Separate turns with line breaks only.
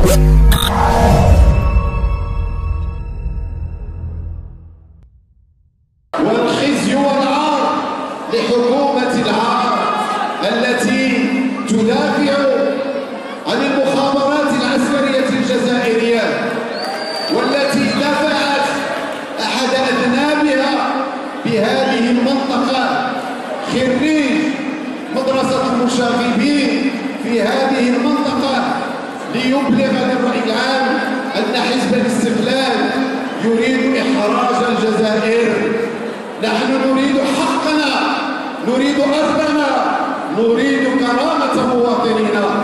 والخزي والعار لحكومة العار التي تدافع عن المخابرات العسكرية الجزائرية، والتي دفعت أحد أذنابها بهذه المنطقة خريج مدرسة المشاغبين في هذه المنطقة ليبلغ للرأي العام أن حزب الاستقلال يريد إحراج الجزائر. نحن نريد حقنا، نريد أرضنا، نريد كرامة مواطنينا.